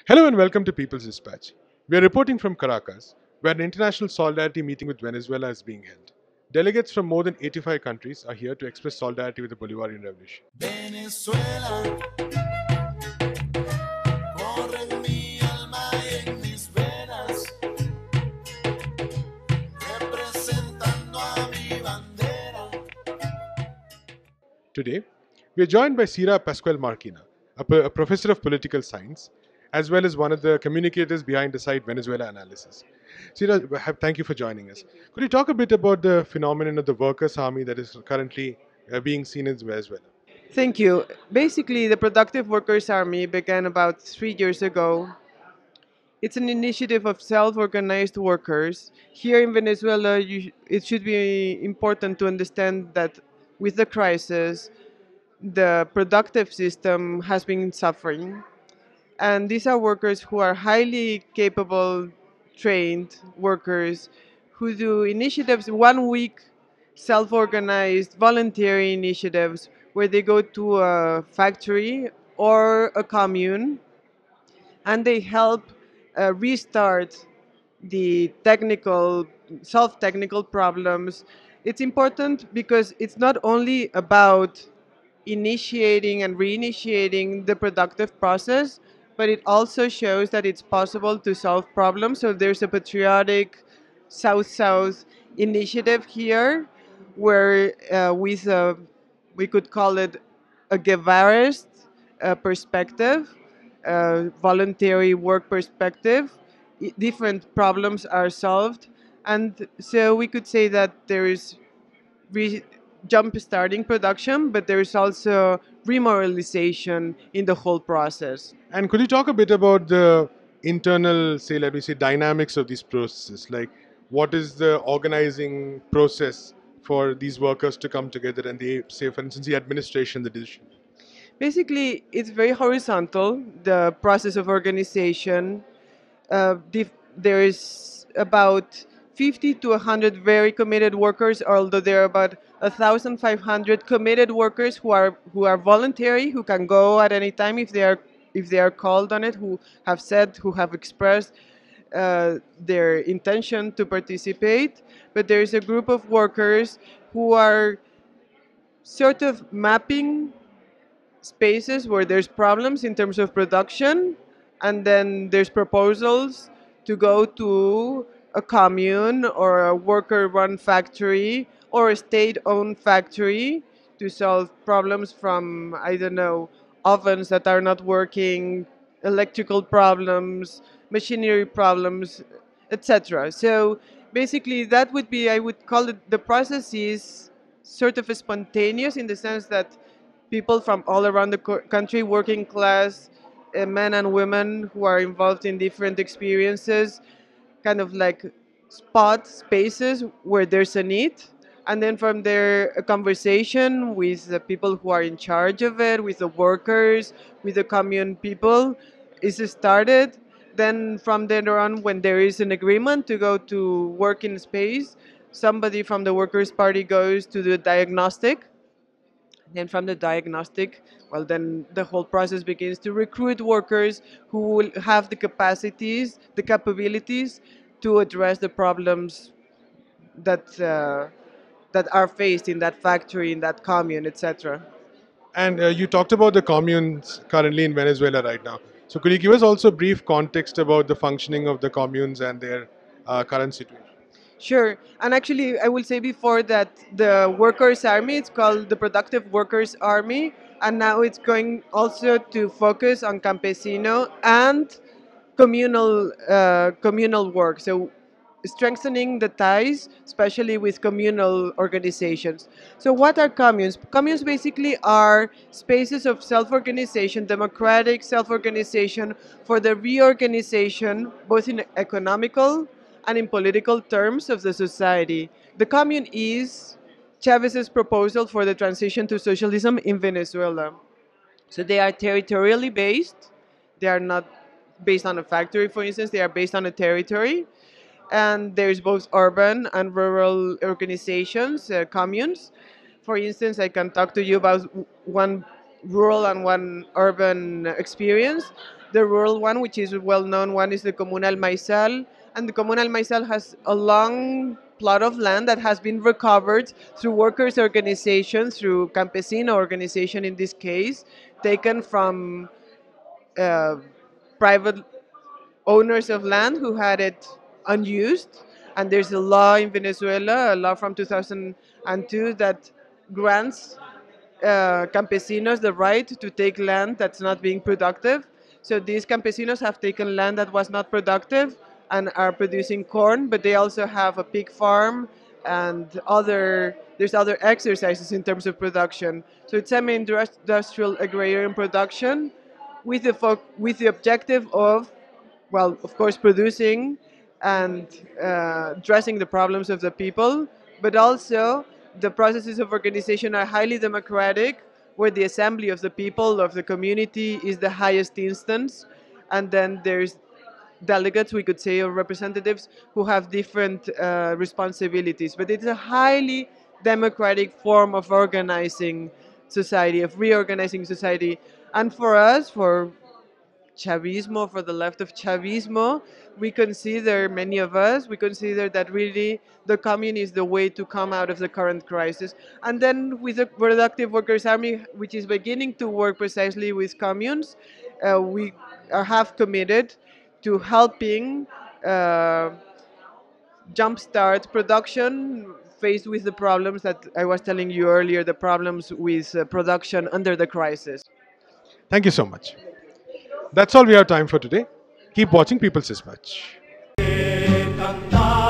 Hello and welcome to People's Dispatch. We are reporting from Caracas, where an international solidarity meeting with Venezuela is being held. Delegates from more than 85 countries are here to express solidarity with the Bolivarian Revolution. Venezuela, corre en mi alma y en mis venas, representando a mi bandera. Today, we are joined by Cira Pascual Marquina, a professor of political science, as well as one of the communicators behind the site Venezuela Analysis. Cira, thank you for joining us. Could you talk a bit about the phenomenon of the workers' army that is currently being seen in Venezuela? Thank you. Basically, the Productive Workers Army began about 3 years ago. It's an initiative of self organized workers. Here in Venezuela, it should be important to understand that with the crisis, the productive system has been suffering. And these are workers who are highly capable, trained workers who do initiatives 1 week, self organized, voluntary initiatives where they go to a factory or a commune and they help restart the solve technical problems. It's important because it's not only about initiating and reinitiating the productive process, but it also shows that it's possible to solve problems. So there's a patriotic South-South initiative here where we could call it a Guevarist perspective, voluntary work perspective. Different problems are solved. And so we could say that there is re- jump starting production, but there is also remoralization in the whole process. And could you talk a bit about the internal, say, let me say, dynamics of these processes? Like, what is the organizing process for these workers to come together and they, say, for instance, the administration, the decision? Basically, it's very horizontal, the process of organization. There is about 50 to 100 very committed workers, although there are about 1,500 committed workers who are voluntary, who can go at any time if they are called on it, who have expressed their intention to participate. But there is a group of workers who are sort of mapping spaces where there's problems in terms of production, and then there's proposals to go to a commune or a worker-run factory or a state-owned factory to solve problems from, I don't know, ovens that are not working, electrical problems, machinery problems, etc. So basically, that would be, I would call it, the process is sort of spontaneous in the sense that people from all around the country, working class, men and women who are involved in different experiences, kind of like spot spaces where there's a need. And then from there, a conversation with the people who are in charge of it, with the workers, with the commune people is started. Then from there on, when there is an agreement to go to work in space, somebody from the Workers' Party goes to the diagnostic. Then from the diagnostic, well, then the whole process begins to recruit workers who will have the capacities, the capabilities to address the problems that are faced in that factory, in that commune, etc. And you talked about the communes currently in Venezuela right now. So, could you give us also brief context about the functioning of the communes and their current situation? Sure. And actually, I will say before that the Workers' Army, it's called the Productive Workers' Army, and now it's going also to focus on campesino and communal work. So strengthening the ties, especially with communal organizations. So what are communes? Communes basically are spaces of self-organization, democratic self-organization for the reorganization, both in economical and in political terms of the society. The commune is Chavez's proposal for the transition to socialism in Venezuela. So they are territorially based. They are not based on a factory, for instance. They are based on a territory. And there's both urban and rural organizations, communes. For instance, I can talk to you about one rural and one urban experience. The rural one, which is a well-known one, is the Comunal Maizal, and the Comunal Maizal has a long plot of land that has been recovered through workers' organizations, through campesino organization in this case, taken from uh, private owners of land who had it unused. And there's a law in Venezuela, a law from 2002, that grants campesinos the right to take land that's not being productive. So these campesinos have taken land that was not productive and are producing corn, but they also have a pig farm and there's other exercises in terms of production. So it's semi-industrial agrarian production with with the objective of, well, of course, producing and addressing the problems of the people, but also the processes of organization are highly democratic, where the assembly of the people, of the community, is the highest instance, and then there's delegates, we could say, or representatives who have different responsibilities. But it's a highly democratic form of organizing society, of reorganizing society. And for us, for Chavismo, for the left of Chavismo, we consider, many of us, we consider that really the commune is the way to come out of the current crisis. And then with the Productive Workers' Army, which is beginning to work precisely with communes, we have committed to helping uh, jumpstart production faced with the problems that I was telling you earlier, the problems with production under the crisis. Thank you so much. That's all we have time for today. Keep watching People's Dispatch. cantar.